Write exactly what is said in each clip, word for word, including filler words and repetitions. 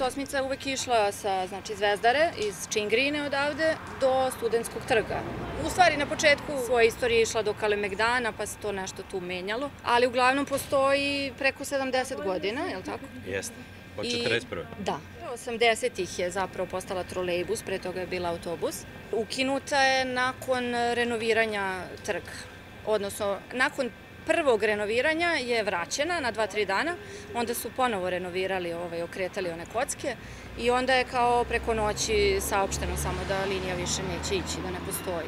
osmica je uvek išla sa znači, Zvezdare iz Čingrine odavde do Studentskog trga. U stvari na početku svoje istorije išla do Kalemegdana pa se to nešto tu menjalo, ali uglavnom postoji preko sedamdeset godina, je li tako? Jeste, od četrdeset prve. Da. osamdesetih je zapravo postala trolejbus, pre toga je bila autobus. Ukinuta je nakon renoviranja trga, odnosno nakon prvog renoviranja je vraćena na dva, tri dana, onda su ponovo renovirali, ovaj, okretali one kocke i onda je kao preko noći saopšteno samo da linija više neće ići, da ne postoji.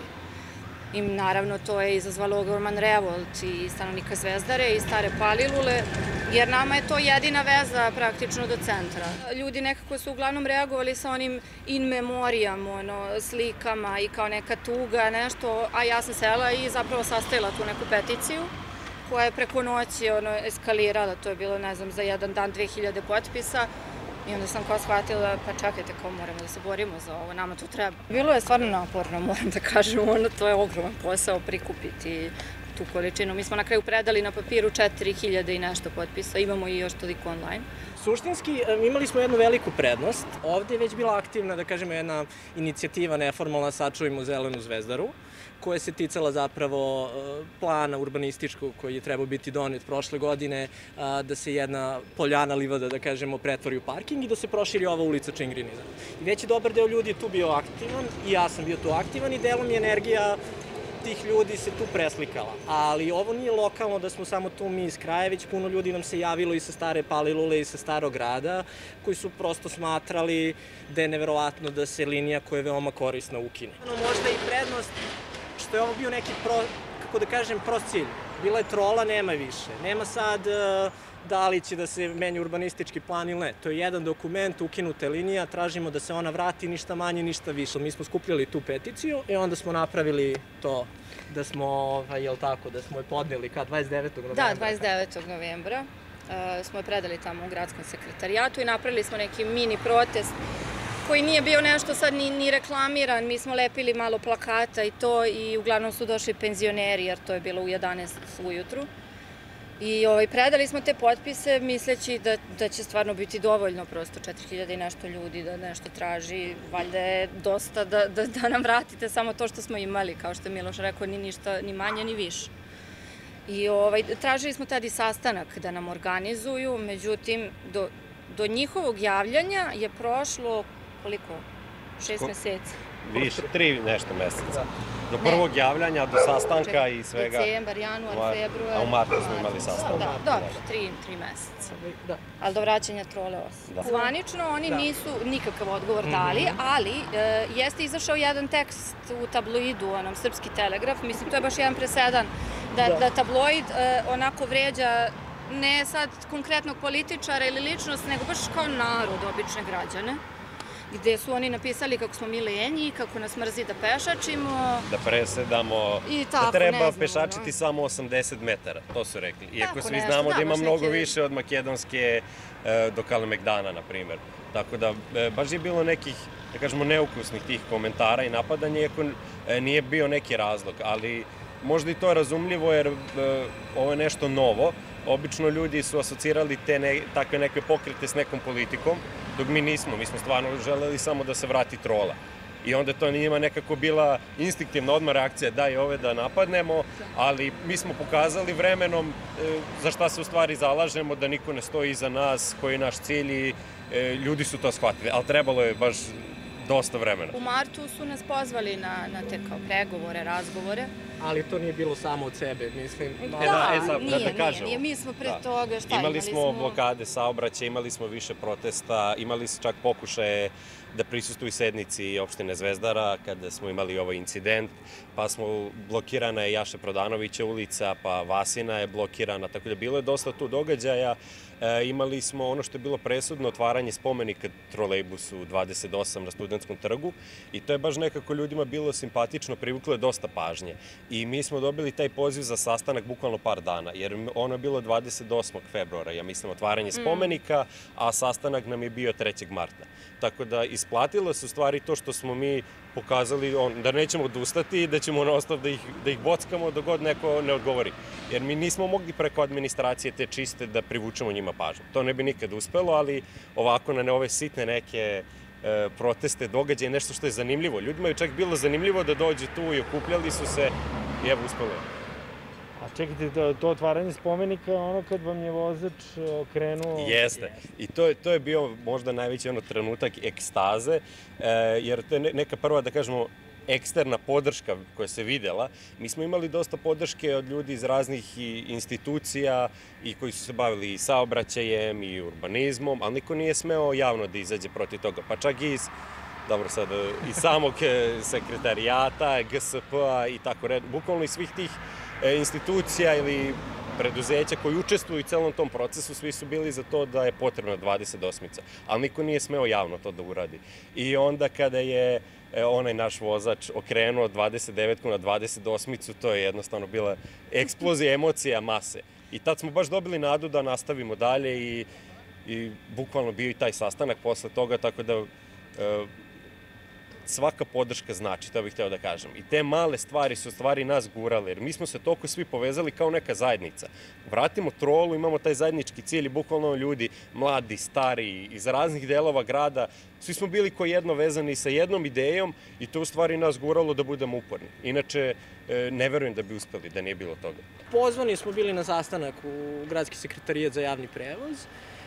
I naravno to je izazvalo ogroman revolt i stanovnika Zvezdare i Stare Palilule, jer nama je to jedina veza praktično do centra. Ljudi nekako su uglavnom reagovali sa onim in memoriam, ono, slikama i kao neka tuga, nešto, a ja sam sela i zapravo sastavila tu neku peticiju koja je preko noći ono, eskalirala, to je bilo, ne znam, za jedan dan dve hiljade potpisa. I onda sam kao shvatila, pa čekajte, kao moramo da se borimo za ovo, nama to treba. Bilo je stvarno naporno, moram da kažem, ono, to je ogroman posao prikupiti tu količinu. Mi smo na kraju predali na papiru četiri hiljade i nešto potpisa, imamo i još toliko online. Suštinski imali smo jednu veliku prednost. Ovde je već bila aktivna, da kažemo, jedna inicijativa neformalna Sačuvajmo zelenu Zvezdaru, koja se ticala zapravo plana urbanističkog koji je trebao biti donet prošle godine, da se jedna poljana livada, da kažemo, pretvori u parking i da se proširi ova ulica Čingriniza. I već je dobar deo ljudi tu bio aktivan i ja sam bio tu aktivan i delom je energija tih ljudi se tu preslikala. Ali ovo nije lokalno da smo samo tu mi iz kraja, već puno ljudi nam se javilo i sa Stare Palilule i sa Starog grada, koji su prosto smatrali da je neverovatno da se linija koja je veoma korisna ukine. Možda i prednost što je ovo bio neki, kako da kažem, prost cilj. Bila je trola, nema više. Nema sad da li će da se menja urbanistički plan ili ne. To je jedan dokument, ukinuta linija, tražimo da se ona vrati, ništa manje, ništa više. Mi smo skupljali tu peticiju i onda smo napravili to da smo, jel tako, da smo je podneli kad, dvadeset devetog novembra? Da, dvadeset devetog novembra smo je predali tamo u gradskom sekretarijatu i napravili smo neki mini protest koji nije bio nešto sad ni, ni reklamiran, mi smo lepili malo plakata i to i uglavnom su došli penzioneri jer to je bilo u jedanaest ujutru. I ovaj, predali smo te potpise misleći da, da će stvarno biti dovoljno prosto četiri hiljade i nešto ljudi da nešto traži, valjda je dosta da, da, da nam vratite samo to što smo imali, kao što je Miloš rekao, ni ništa, ni manje, ni više. I ovaj, tražili smo tada i sastanak da nam organizuju, međutim, do, do njihovog javljanja je prošlo koliko? Šest meseci. Više, tri nešto meseca. Do prvog javljanja, do sastanka i svega. Decembar, januar, februar. A u martu smo imali sastanak. Da, dobro, tri, tri meseca. Ali do vraćanja trole osam. Zvanično oni nisu nikakav odgovor dali, ali jeste izašao jedan tekst u tabloidu, onom Srpski telegraf, mislim, to je baš jedan presedan, da tabloid onako vređa ne sad konkretnog političara ili ličnost, nego baš kao narod, obične građane, gde su oni napisali kako smo mi lenji, kako nas mrzi da pešačimo. Da presedamo, da treba pešačiti samo osamdeset metara, to su rekli. Iako svi znamo da ima mnogo više od Makedonske do Kalemegdana, na primjer. Tako da, baš je bilo nekih, da kažemo, neukusnih tih komentara i napadanja, iako nije bio neki razlog, ali možda i to razumljivo jer ovo je nešto novo. Obično ljudi su asocirali te takve neke pokrete s nekom politikom, dok mi nismo. Mi smo stvarno želeli samo da se vrati trola. I onda to njima nekako bila instinktivna odmah reakcija da i ove da napadnemo, ali mi smo pokazali vremenom za šta se u stvari zalažemo, da niko ne stoji iza nas, koji je naš cilj i ljudi su to shvatili. Ali trebalo je baš dosta vremena. U martu su nas pozvali na, na te kao pregovore, razgovore. Ali to nije bilo samo od sebe, mislim. Da, nije, nije, nije. Mi smo pre toga, šta imali smo? Imali smo blokade saobraćaja, imali smo više protesta, imali smo čak pokušaje da prisustuju sednici opštine Zvezdara kada smo imali ovaj incident, pa smo blokirana je Jaše Prodanovića ulica, pa Vasina je blokirana, tako da bilo je dosta tu događaja. Imali smo ono što je bilo presudno, otvaranje spomenika trolejbusu dvadeset osam na Studentskom trgu i to je baš nekako ljudima bilo simpatično, privuklo je dosta pažnje. I mi smo dobili taj poziv za sastanak bukvalno par dana, jer ono je bilo dvadeset osmog februara, ja mislim, otvaranje spomenika, a sastanak nam je bio trećeg marta. Tako da iz isplatilo se u stvari to što smo mi pokazali da nećemo odustati i da ćemo nastav da ih bockamo dok god neko ne odgovori. Jer mi nismo mogli preko administracije te čiste da privučemo njima pažnju. To ne bi nikad uspelo, ali ovako na ove sitne neke proteste, događaje, nešto što je zanimljivo. Ljudima je čak bilo zanimljivo da dođu tu i okupljali su se i evo uspelo je. A čekajte, to otvaranje spomenika, ono kad vam je vozač okrenuo... Jeste. I to je bio možda najveći trenutak ekstaze, jer to je neka prva, da kažemo, eksterna podrška koja se videla. Mi smo imali dosta podrške od ljudi iz raznih institucija i koji su se bavili i saobraćajem i urbanizmom, ali niko nije smeo javno da izađe protiv toga. Pa čak i iz, dobro sad, iz samog sekretarijata, G S P-a i tako red, bukvalno iz svih tih institucija ili preduzeća koji učestvuju u celom tom procesu, svi su bili za to da je potrebna dvadeset osmica, ali niko nije smeo javno to da uradi. I onda kada je onaj naš vozač okrenuo dvadeset devetku na dvadeset osmicu, to je jednostavno bila eksplozija emocija mase. I tad smo baš dobili nadu da nastavimo dalje i bukvalno bio i taj sastanak posle toga, tako da svaka podrška znači, to bih hteo da kažem. I te male stvari su stvari nas gurale, jer mi smo se toliko svi povezali kao neka zajednica. Vratimo trolu, imamo taj zajednički cilj i bukvalno ljudi, mladi, stari, iz raznih delova grada, svi smo bili ko jedno vezani sa jednom idejom i to u stvari nas guralo da budemo uporni. Inače, ne verujem da bi uspeli, da nije bilo toga. Pozvani smo bili na sastanak u Gradski sekretarijat za javni prevoz,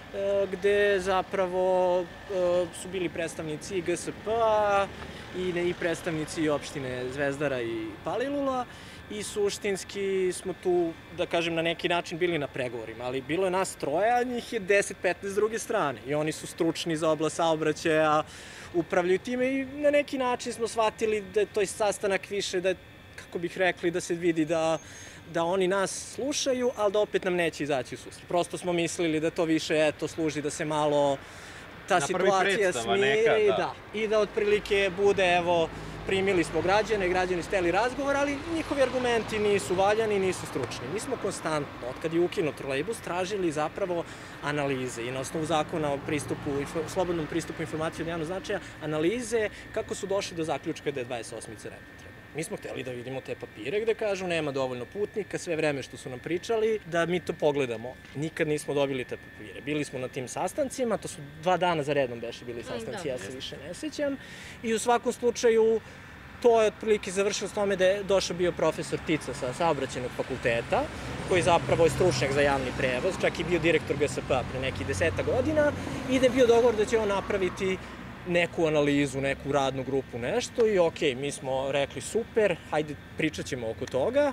gde zapravo su bili predstavnici G S P-a i predstavnici opštine Zvezdara i Palilula i suštinski smo tu, da kažem, na neki način bili na pregovorima, ali bilo je nas troje, a njih je deset petnaest s druge strane i oni su stručni za oblast saobraćaja, upravljaju time i na neki način smo shvatili da je to sastanak više, da, kako bih rekli, da se vidi da da oni nas slušaju, ali da opet nam neće izaći u susret. Prosto smo mislili da to više, eto, služi da se malo ta situacija smiri i da otprilike bude, evo, primili smo građane, građani su hteli razgovor, ali njihovi argumenti nisu valjani, nisu stručni. Mi smo konstantno, od kad je ukinut trolejbus, tražili zapravo analize i na osnovu zakona o slobodnom pristupu informacije od javnog značaja, analize kako su došli do zaključka da je dvadeset osmica nepotrebna. Mi smo hteli da vidimo te papire gde kažu nema dovoljno putnika, sve vreme što su nam pričali, da mi to pogledamo. Nikad nismo dobili te papire. Bili smo na tim sastancima, to su dva dana za redom beše bili sastanci, ja se više ne sećam. I u svakom slučaju to je otprilike završilo s tome da je došao bio profesor Tica sa saobraćajnog fakulteta, koji zapravo je stručnjak za javni prevoz, čak i bio direktor G S P-a pre nekih deseta godina i da je bio dogovor da će on napraviti neku analizu, neku radnu grupu, nešto i okej, mi smo rekli super, hajde pričat ćemo oko toga,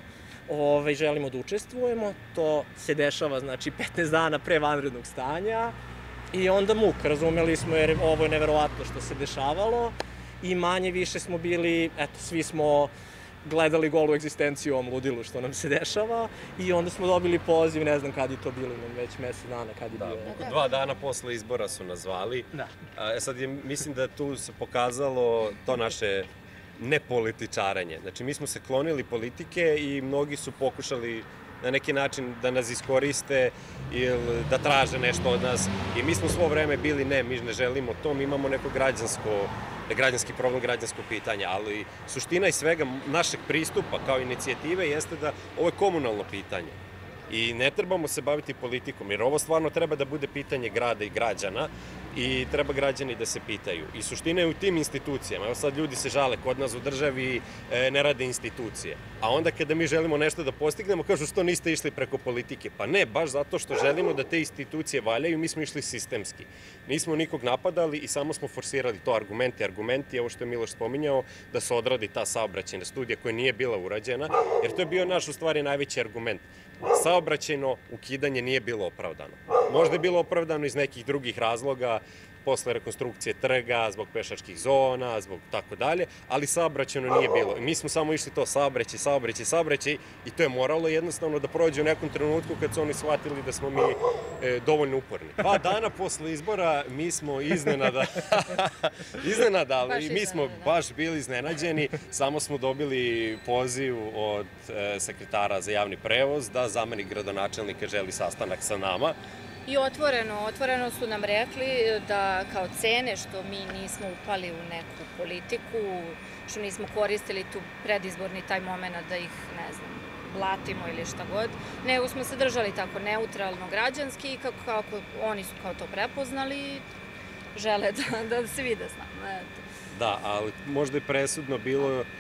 želimo da učestvujemo, to se dešava, znači, petnaest dana pre vanrednog stanja i onda muk, razumeli smo jer ovo je neverovatno što se dešavalo i manje više smo bili, eto, svi smo gledali golu egzistenciju u ovom ludilu što nam se dešava i onda smo dobili poziv, ne znam kad je to bilo, već mesec dana kad je bio. Da, dva dana posle izbora su nas zvali. E sad, mislim da tu se pokazalo to naše nepolitičaranje. Znači, mi smo se klonili politike i mnogi su pokušali na neki način da nas iskoriste ili da traže nešto od nas i mi smo svo vreme bili ne, mi ne želimo to, mi imamo neko građansko građanski problem, građansko pitanje, ali suština i svega našeg pristupa kao inicijative jeste da ovo je komunalno pitanje i ne trebamo se baviti politikom, jer ovo stvarno treba da bude pitanje grada i građana i treba građani da se pitaju. I suština je u tim institucijama. Evo sad ljudi se žale, kod nas u državi ne rade institucije. A onda kada mi želimo nešto da postignemo, kažu što niste išli preko politike. Pa ne, baš zato što želimo da te institucije valjaju, mi smo išli sistemski. Nismo nikog napadali i samo smo forsirali to argumenti. Argumenti, evo što je Miloš spominjao, da se odradi ta saobraćajna studija koja nije bila urađena, jer to je bio naš u stvari najveći argument. Saobraćajno ukidanje nije bilo opravdano. Možda je bilo opravdano iz nekih drugih razloga, posle rekonstrukcije trga, zbog pešačkih zona, zbog tako dalje, ali saobraćajno nije bilo. Mi smo samo išli to saobraćaj, saobraćaj, saobraćaj i to je moralo jednostavno da prođe u nekom trenutku kad su oni shvatili da smo mi dovoljno uporni. Dva dana posle izbora mi smo iznenada, iznenadali, mi smo baš bili iznenađeni, samo smo dobili poziv od sekretara za javni prevoz da zamenik gradonačelnika želi sastanak sa nama. I otvoreno, otvoreno su nam rekli da kao cene što mi nismo upali u neku politiku, što nismo koristili tu predizborni taj moment da ih, ne znam, blatimo ili šta god, nego smo se držali tako neutralno, građanski i kako, kako oni su kao to prepoznali, žele da, da se vide s nama. Da, ali možda je presudno bilo uh,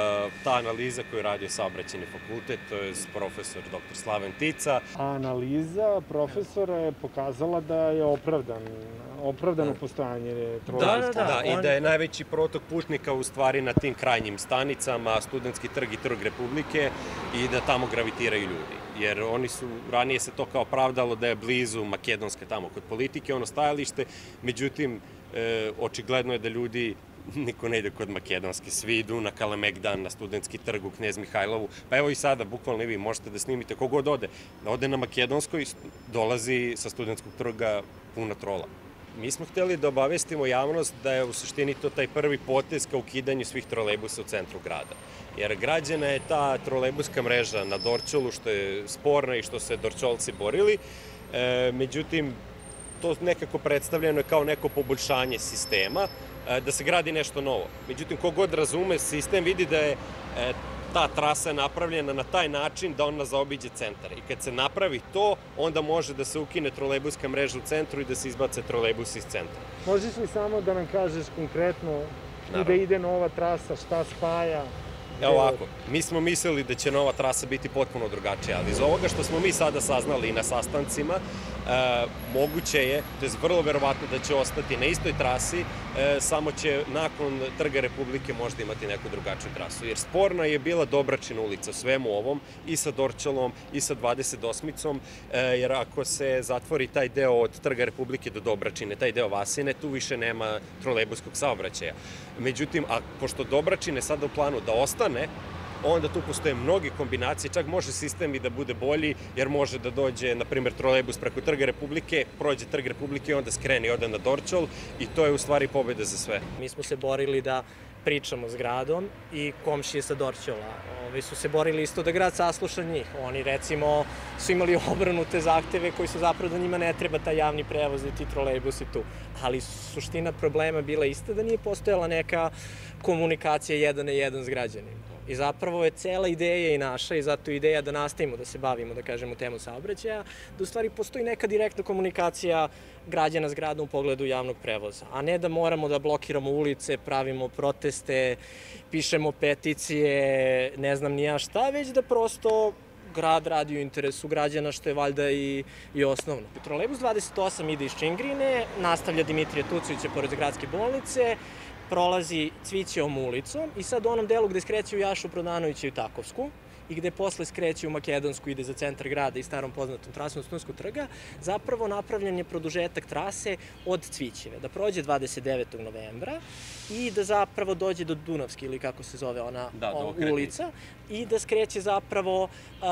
ta analiza koju je radio Saobraćajni fakultet, to je profesor doktor Slaven Tica. Analiza profesora je pokazala da je opravdan, opravdano postojanje trolejbusa. Da, da, i da je najveći protok putnika u stvari na tim krajnjim stanicama, Studentski trg i Trg Republike, i da tamo gravitiraju ljudi. Jer oni su, ranije se to kao pravdalo da je blizu Makedonske tamo kod politike, ono stajalište, međutim, e, očigledno je da ljudi, niko ne ide kod Makedonske, svi idu na Kalemegdan, na Studentski trg, u Knez Mihajlovu, pa evo i sada, bukvalno i vi možete da snimite, kogod ode, da ode na Makedonskoj, dolazi sa Studentskog trga puna trola. Mi smo hteli da obavestimo javnost da je u suštini to taj prvi potez ka ukidanju svih trolejbusa u centru grada. Jer građana je ta trolejbuska mreža na Dorćolu, što je sporna i što se Dorćolci borili, e, međutim, to nekako predstavljeno je kao neko poboljšanje sistema, e, da se gradi nešto novo. Međutim, kogod razume sistem vidi da je e, ta trasa je napravljena na taj način da ona zaobiđe centar. I kad se napravi to, onda može da se ukine trolejbuska mreža u centru i da se izbace trolejbus iz centra. Možeš li samo da nam kažeš konkretno gde ide nova trasa, šta spaja? Evo ovako, mi smo mislili da će nova trasa biti potpuno drugačija, ali iz ovoga što smo mi sada saznali i na sastancima, e, moguće je, to je vrlo verovatno da će ostati na istoj trasi, e, samo će nakon Trga Republike možda imati neku drugačiju trasu. Jer sporna je bila Dobračina ulica u svemu ovom, i sa Dorćolom, i sa dvadeset osmicom, e, jer ako se zatvori taj deo od Trga Republike do Dobračine, taj deo Vasine, tu više nema trolejbuskog saobraćaja. Međutim, a pošto Dobračine sada u planu da ostane, onda tu postoje mnoge kombinacije, čak može sistem i da bude bolji, jer može da dođe, na primjer, trolejbus preko Trga Republike, prođe Trg Republike i onda skrene i ode na Dorćol, i to je u stvari pobeda za sve. Mi smo se borili da pričamo s gradom i komšije sa Dorćola. Ovi su se borili isto da grad sasluša njih. Oni, recimo, su imali obrnute zahteve koji su zapravo da njima ne treba taj javni prevoz i ti trolejbusi tu. Ali suština problema bila ista da nije postojala neka komunikacija jedan na jedan s građanima. I zapravo je cela ideja i naša, i zato je ideja da nastavimo da se bavimo, da kažemo, temu saobraćaja, da u stvari postoji neka direktna komunikacija građana s gradom u pogledu javnog prevoza, a ne da moramo da blokiramo ulice, pravimo proteste, pišemo peticije, ne znam ni ja šta, već da prosto grad radi u interesu građana, što je valjda i, i osnovno. Trolejbus dvadeset osam ide iz Čingrine, nastavlja Dimitrija Tucovića pored gradske bolnice, prolazi Cvićevom ulicom i sad u onom delu gde skreće u Jašu Prodanovića i Takovsku i gde posle skreće u Makedonsku, ide za centar grada i starom poznatom trasom Studentskog trga, zapravo napravljen je produžetak trase od Cvićeve, da prođe dvadeset devetog novembra i da zapravo dođe do Dunavske, ili kako se zove ona ulica, i da skreće zapravo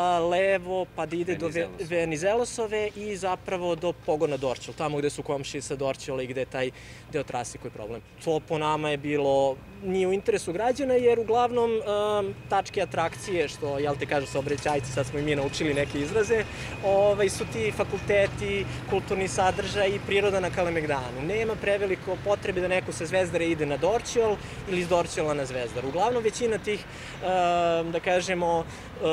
levo, pa da ide do Venizelosove i zapravo do pogona Dorćol, tamo gde su komšije sa Dorćola i gde je taj deo trase koji je problem. To po nama je bilo, nije u interesu građana, jer uglavnom tačke atrakcije, što, jel te kažu saobraćajci, sad smo i mi naučili neke izraze, su ti fakulteti, kulturni sadržaj i priroda na Kalemegdanu. Nema preveliko potrebe da neko sa Zvezdare ide na Dorćol ili iz Dorćola na Zvezdaru. Uglavnom, većina tih, da kažemo,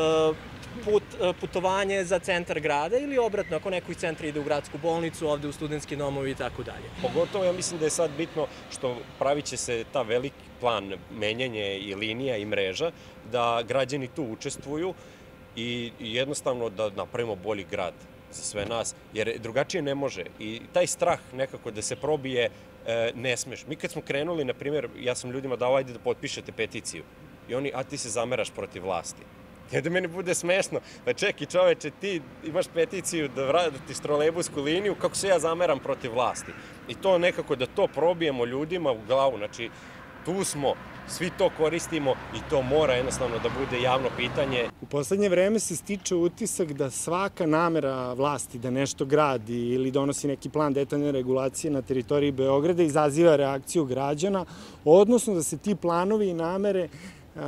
put, putovanje za centar grada ili obratno, ako neko iz centra ide u gradsku bolnicu, ovde u studentski domovi i tako dalje. Pogotovo, ja mislim da je sad bitno što pravit će se ta veliki plan menjanje i linija i mreža, da građani tu učestvuju i jednostavno da napravimo bolji grad za sve nas, jer drugačije ne može. I taj strah nekako da se probije ne smeš. Mi kad smo krenuli, na primjer, ja sam ljudima dao, ajde da potpišete peticiju. I oni, a ti se zameraš protiv vlasti. I da meni bude smešno, pa čeki čoveče, ti imaš peticiju da vratiš trolejbusku liniju, kako se ja zameram protiv vlasti. I to nekako da to probijemo ljudima u glavu, znači tu smo, svi to koristimo i to mora jednostavno da bude javno pitanje. U poslednje vreme se stiče utisak da svaka namera vlasti da nešto gradi ili donosi neki plan detaljne regulacije na teritoriji Beograda izaziva reakciju građana, odnosno da se ti planovi i namere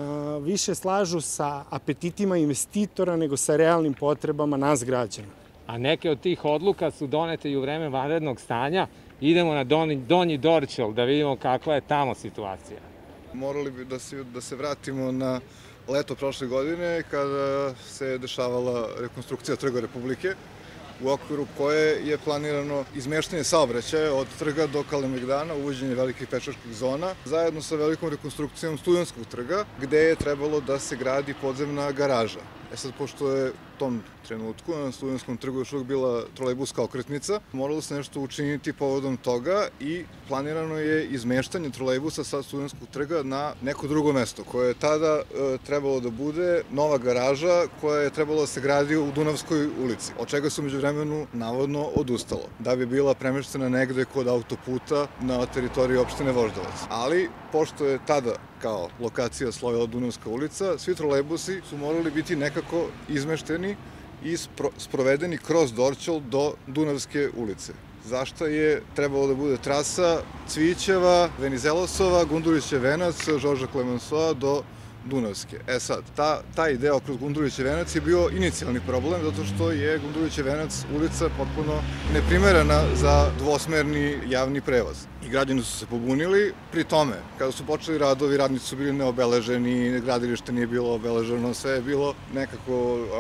više slažu sa apetitima investitora nego sa realnim potrebama nas građana. A neke od tih odluka su donete i u vreme vanrednog stanja. Idemo na Donji Dorćol da vidimo kakva je tamo situacija. Morali bi da se vratimo na leto prošle godine kada se dešavala rekonstrukcija Trga Republike, u okviru koje je planirano izmeštanje saobraćaja od trga do Kalemegdana, uvođenje velikih pešačkih zona, zajedno sa velikom rekonstrukcijom Studentskog trga, gde je trebalo da se gradi podzemna garaža. E sad, pošto je u tom trenutku na Studentskom trgu još uvijek bila trolejbuska okretnica, moralo se nešto učiniti povodom toga i planirano je izmeštanje trolejbusa sa Studentskog trga na neko drugo mesto, koje je tada trebalo da bude nova garaža koja je trebalo da se gradi u Dunavskoj ulici, od čega se umeđu vremenu navodno odustalo, da bi bila premeštena negde kod autoputa na teritoriji opštine Voždovac. Ali, pošto je tada kao lokacija slojila Dunavska ulica, svi trolejbusi su morali biti nekako izmešteni i sprovedeni kroz Dorćol do Dunavske ulice. Zašto je trebalo da bude trasa Cvićeva, Venizelosova, Gundulićev venac, Žorža Klemensoa do Dunavske. E sad, taj deo kroz Gundulićev venac je bio inicijalni problem zato što je Gundulićev venac ulica potpuno neprimerena za dvosmerni javni prevoz. I građani su se pobunili. Pri tome, kada su počeli radovi, radnici su bili neobeleženi, gradilište nije bilo obeleženo, sve je bilo nekako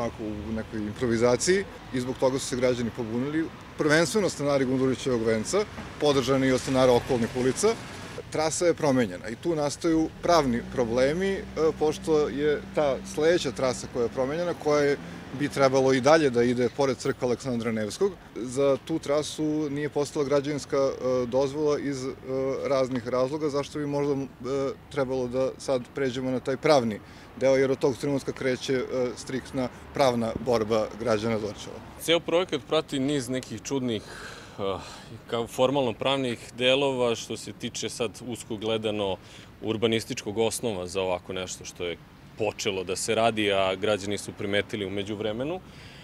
u nekoj improvizaciji i zbog toga su se građani pobunili. Prvenstveno stanari Gundulićevog venca, podržani i od stanara okolnih ulica. Trasa je promenjena i tu nastaju pravni problemi, pošto je ta sledeća trasa koja je promenjena, koja bi trebalo i dalje da ide pored crkve Aleksandra Nevskog. Za tu trasu nije postala građevinska dozvola iz raznih razloga, zašto bi možda trebalo da sad pređemo na taj pravni deo, jer od tog trenutka kreće striktna pravna borba građana Dorćola. Ceo projekat prati niz nekih čudnih kao formalno pravnih delova što se tiče sad usko gledano urbanističkog osnova za ovako nešto što je počelo da se radi, a građani su primetili umeđu vremenu.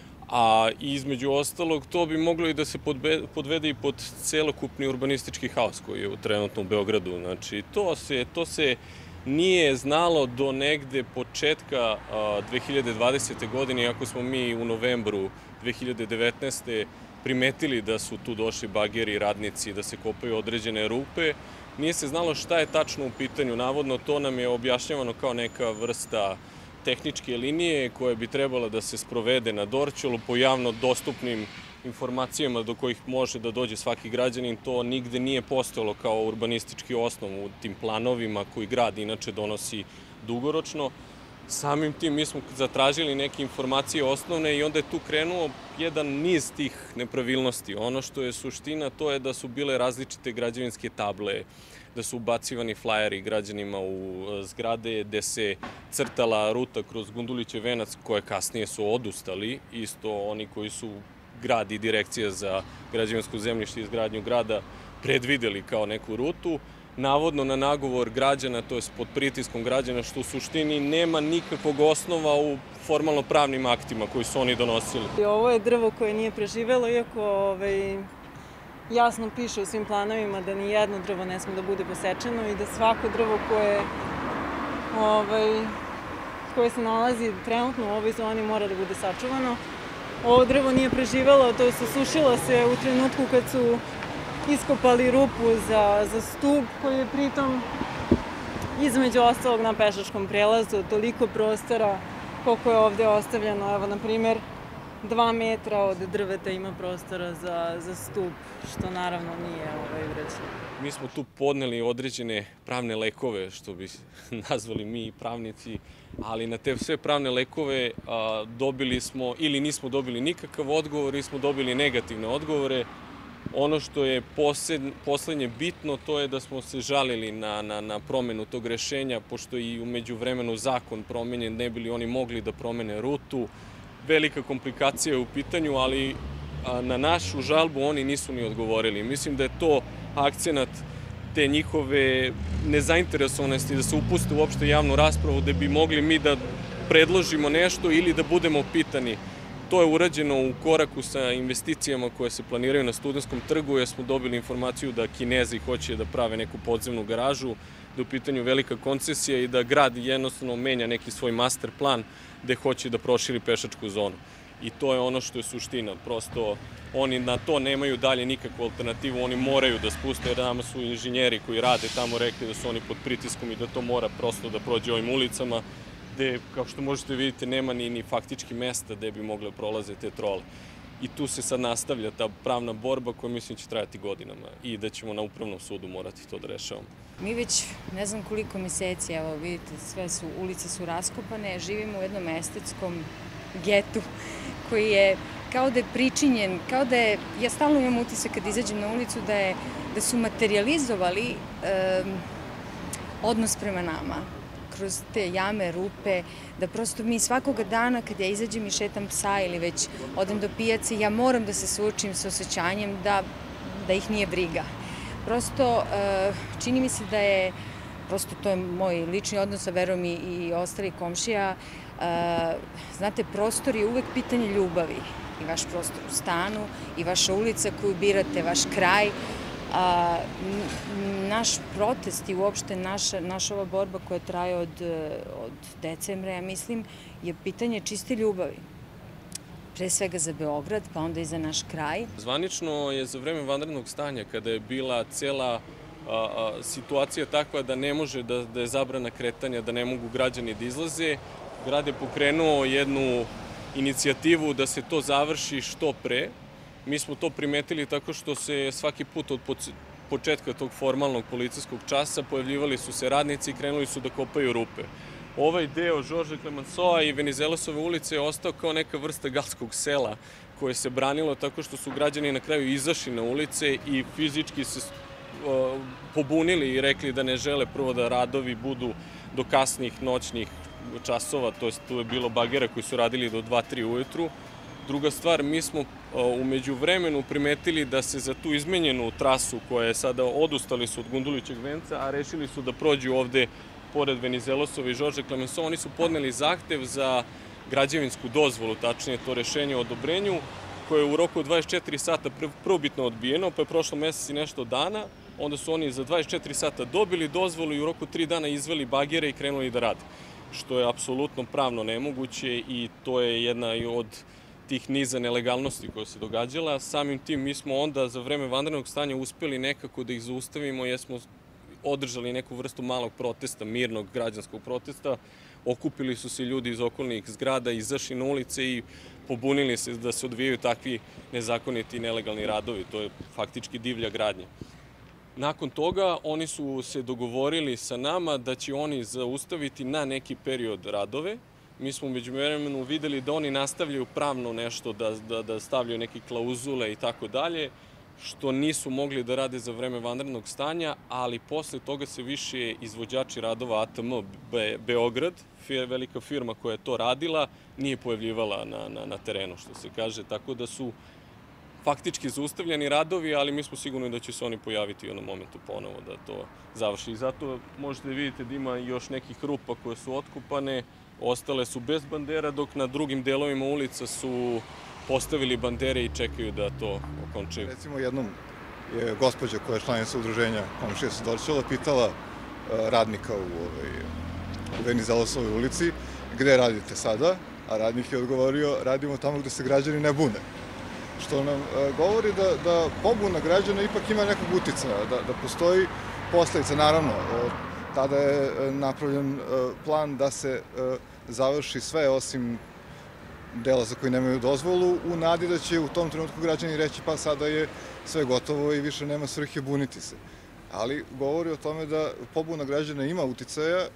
A između ostalog to bi moglo i da se podvede i pod celokupni urbanistički haos koji je trenutno u Beogradu. Znači to se nije znalo do negde početka dve hiljade dvadesete. godine, iako smo mi u novembru dve hiljade devetnaeste. primetili da su tu došli bageri i radnici da se kopaju određene rupe. Nije se znalo šta je tačno u pitanju. Navodno to nam je objašnjavano kao neka vrsta tehničke linije koja bi trebala da se sprovede na Dorćolu po javno dostupnim informacijama do kojih može da dođe svaki građanin. To nigde nije postojalo kao urbanistički osnov u tim planovima koji grad inače donosi dugoročno. Samim tim mi smo zatražili neke informacije osnovne i onda je tu krenuo jedan niz tih nepravilnosti. Ono što je suština to je da su bile različite građevinske table, da su ubacivani flajeri građanima u zgrade, gde se crtala ruta kroz Gundulićev venac koje kasnije su odustali. Isto oni koji su grad i direkcija za građevinsko zemljište i izgradnju grada predvideli kao neku rutu. Navodno na nagovor građana, to je pod pritiskom građana, što u suštini nema nikakvog osnova u formalno pravnim aktima koji su oni donosili. Ovo je drvo koje nije preživelo, iako jasno piše u svim planovima da ni jedno drvo ne sme da bude posečeno i da svako drvo koje se nalazi trenutno u ovoj zoni mora da bude sačuvano. Ovo drvo nije preživelo, to je sušilo se u trenutku kad su iskopali rupu za stup koji je pritom između ostalog na pešačkom prelazu, toliko prostora koliko je ovde ostavljeno. Evo, na primer, dva metra od drveta ima prostora za stup, što naravno nije urađeno. Mi smo tu podneli određene pravne lekove, što bi nazvali mi pravnici, ali na te sve pravne lekove dobili smo ili nismo dobili nikakav odgovor ili smo dobili negativne odgovore. Ono što je poslednje bitno, to je da smo se žalili na promenu tog rešenja, pošto i umeđu vremenu zakon promenjen, ne bi li oni mogli da promene rutu. Velika komplikacija je u pitanju, ali na našu žalbu oni nisu ni odgovorili. Mislim da je to akcenat te njihove nezainteresovanosti da se upuste uopšte u javnu raspravu, da bi mogli mi da predložimo nešto ili da budemo pitani. To je urađeno u koraku sa investicijama koje se planiraju na Studentskom trgu, jer smo dobili informaciju da Kinezi hoće da prave neku podzemnu garažu, da je u pitanju velika koncesija i da grad jednostavno menja neki svoj master plan gde hoće da proširi pešačku zonu. I to je ono što je suština. Prosto oni na to nemaju dalje nikakvu alternativu, oni moraju da spuste, jer nama su inženjeri koji rade tamo rekli da su oni pod pritiskom i da to mora prosto da prođe ovim ulicama, gde, kao što možete vidjeti, nema ni, ni faktički mesta gde bi mogle prolaze te trole. I tu se sad nastavlja ta pravna borba koja mislim će trajati godinama i da ćemo na upravnom sudu morati to da rešavamo. Mi već ne znam koliko meseci, evo vidite, sve su, ulice su raskopane, živimo u jednom estetskom getu koji je kao da je pričinjen, kao da je, ja stalno imam utisak kad izađem na ulicu da, je, da su materializovali um, odnos prema nama kroz te jame, rupe, da prosto mi svakoga dana kad ja izađem i šetam psa ili već odem do pijace, ja moram da se suočim sa osjećanjem da, da ih nije briga. Prosto čini mi se da je, prosto to je moj lični odnos, a verujem i, i ostali komšija, znate, prostor je uvek pitanje ljubavi. I vaš prostor u stanu, i vaša ulica koju birate, vaš kraj. A, naš protest i uopšte naša, naša ova borba koja traje od, od decembra, ja mislim, je pitanje čiste ljubavi. Pre svega za Beograd, pa onda i za naš kraj. Zvanično je za vreme vanrednog stanja, kada je bila cela a, a, situacija takva da ne može, da, da je zabrana kretanja, da ne mogu građani da izlaze, grad je pokrenuo jednu inicijativu da se to završi što pre. Mi smo to primetili tako što se svaki put od početka tog formalnog policijskog časa pojavljivali su se radnici i krenuli su da kopaju rupe. Ovaj deo Žorže Klemensoa i Venizelosove ulice je ostao kao neka vrsta galskog sela koje se branilo tako što su građani na kraju izašli na ulice i fizički se pobunili i rekli da ne žele prvo da radovi budu do kasnih noćnih časova, to jest tu je bilo bagera koji su radili do dva tri ujutru. Druga stvar, mi smo umeđu vremenu primetili da se za tu izmenjenu trasu koja je sada odustali su od Gundulićeg venca, a rešili su da prođu ovde pored Venizelosove i Žorže Klemensoa, oni su podneli zahtev za građevinsku dozvolu, tačnije to rešenje o odobrenju, koje je u roku od dvadeset četiri sata prvobitno odbijeno, pa je prošlo mesec i nešto dana, onda su oni za dvadeset četiri sata dobili dozvolu i u roku tri dana izveli bagere i krenuli da rade, što je apsolutno pravno nemoguće i to je jedna od tih niza nelegalnosti koja se događala. Samim tim mi smo onda za vreme vanrednog stanja uspeli nekako da ih zaustavimo jer smo održali neku vrstu malog protesta, mirnog građanskog protesta. Okupili su se ljudi iz okolnih zgrada, izašli na ulice i pobunili se da se odvijaju takvi nezakoniti i nelegalni radovi. To je faktički divlja gradnja. Nakon toga oni su se dogovorili sa nama da će oni zaustaviti na neki period radove. Mi smo umeđu vremenu videli da oni nastavljaju pravno nešto, da, da, da stavljaju neke klauzule i tako dalje, što nisu mogli da rade za vreme vanrednog stanja, ali posle toga se više izvođači radova A T M Be, Beograd, velika firma koja je to radila, nije pojavljivala na, na, na terenu, što se kaže, tako da su faktički zaustavljeni radovi, ali mi smo sigurni da će se oni pojaviti u jednom momentu ponovo da to završi. I zato možete vidjeti da ima još nekih rupa koje su otkupane, ostale su bez bandera, dok na drugim delovima ulica su postavili bandere i čekaju da to okončaju. Recimo jednom je gospođa koja je članica udruženja Komšija se Dorćola pitala radnika u, ovaj, u Venizelosovoj ulici gde radite sada, a radnik je odgovorio radimo tamo gde se građani ne bune. Što nam govori da, da pobuna građana ipak ima nekog uticaja, da, da postoji posledica. Naravno, tada je napravljen plan da se završi sve osim dela za koji nemaju dozvolu, u nadi da će u tom trenutku građani reći pa sada je sve gotovo i više nema svrhe buniti se. Ali govori o tome da pobuna građana ima uticaja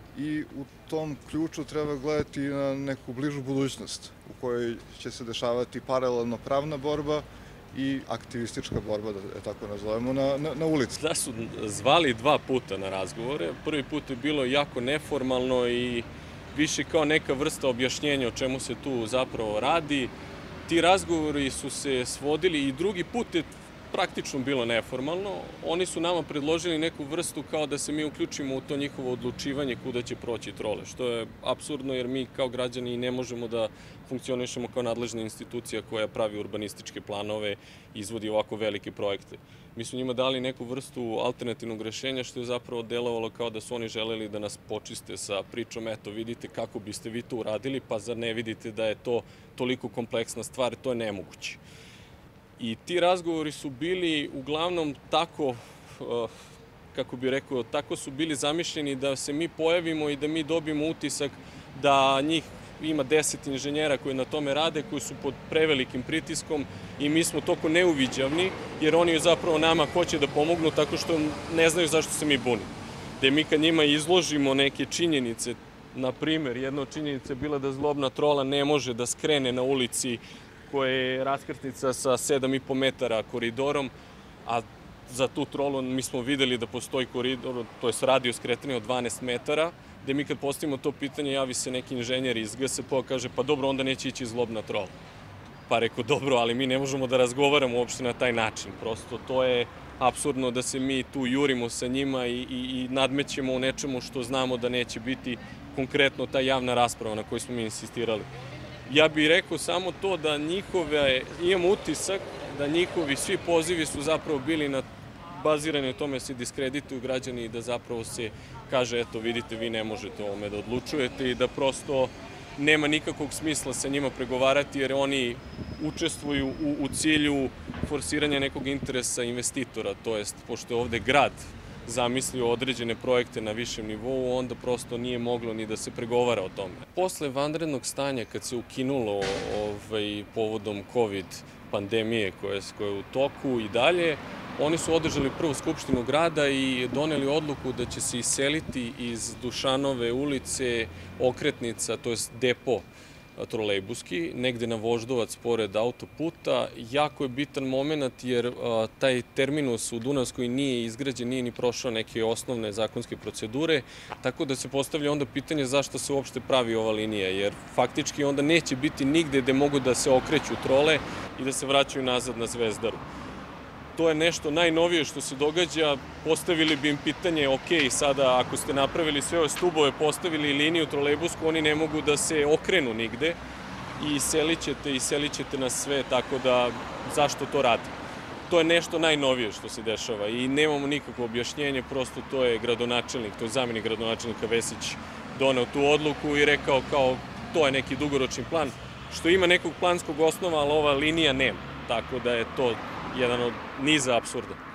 i u tom ključu treba gledati na neku bližu budućnost u kojoj će se dešavati paralelno pravna borba i aktivistička borba, da je tako nazovemo, na, na, na ulici. Da su zvali dva puta na razgovore. Prvi put je bilo jako neformalno i više kao neka vrsta objašnjenja o čemu se tu zapravo radi. Ti razgovori su se svodili i drugi put je praktično bilo neformalno. Oni su nama predložili neku vrstu kao da se mi uključimo u to njihovo odlučivanje kuda će proći trole, što je apsurdno jer mi kao građani ne možemo da funkcionišemo kao nadležna institucija koja pravi urbanističke planove i izvodi ovako velike projekte. Mi smo njima dali neku vrstu alternativnog rešenja što je zapravo delovalo kao da su oni želeli da nas počiste sa pričom, eto vidite kako biste vi to uradili, pa zar ne vidite da je to toliko kompleksna stvar, to je nemoguće. I ti razgovori su bili uglavnom tako, kako bih rekao, tako su bili zamišljeni da se mi pojavimo i da mi dobijemo utisak da njih ima deset inženjera koji na tome rade, koji su pod prevelikim pritiskom i mi smo toliko neuviđavni jer oni zapravo nama hoće da pomognu tako što ne znaju zašto se mi bunimo. Da mi kad njima izložimo neke činjenice, na primer, jedna od činjenica je bila da zlobna trola ne može da skrene na ulici koja je raskrsnica sa sedam i po metara koridorom, a za tu trolu mi smo videli da postoji koridor, to je radio skretanje od dvanaest metara, gde mi kad postavimo to pitanje, javi se neki inženjer iz G S P-a, kaže pa dobro, onda neće ići zlobna trola. Pa rekao, dobro, ali mi ne možemo da razgovaramo uopšte na taj način. Prosto to je apsurdno da se mi tu jurimo sa njima i, i, i nadmećemo u nečemu što znamo da neće biti konkretno ta javna rasprava na kojoj smo mi insistirali. Ja bih rekao samo to da njihove, imam utisak da njihovi svi pozivi su zapravo bili na bazirani na tome da se diskredituju građani i da zapravo se kaže, eto vidite, vi ne možete ovome da odlučujete i da prosto nema nikakvog smisla sa njima pregovarati jer oni učestvuju u, u cilju forsiranja nekog interesa investitora, to jest, pošto je ovde grad zamislio određene projekte na višem nivou, onda prosto nije moglo ni da se pregovara o tome. Posle vanrednog stanja, kad se ukinulo ovaj, povodom COVID pandemije koja je u toku i dalje, oni su održali prvu skupštinu grada i doneli odluku da će se iseliti iz Dušanove ulice okretnica, to jest depo trolejbuski, negde na Voždovac pored autoputa. Jako je bitan moment jer a, taj terminus u Dunavskoj nije izgrađen, nije ni prošao neke osnovne zakonske procedure, tako da se postavlja onda pitanje zašto se uopšte pravi ova linija, jer faktički onda neće biti nigde gde mogu da se okreću trole i da se vraćaju nazad na Zvezdaru. To je nešto najnovije što se događa, postavili bi im pitanje, ok, sada ako ste napravili sve ove stubove, postavili liniju trolejbusku, oni ne mogu da se okrenu nigde i iselit ćete, iselit ćete nas sve, tako da zašto to radi? To je nešto najnovije što se dešava i nemamo nikakvo objašnjenje, prosto to je gradonačelnik, to je zamjenik gradonačelnika Vesić doneo tu odluku i rekao kao to je neki dugoročni plan, što ima nekog planskog osnova, ali ova linija nema, tako da je to jedan od niza apsurda.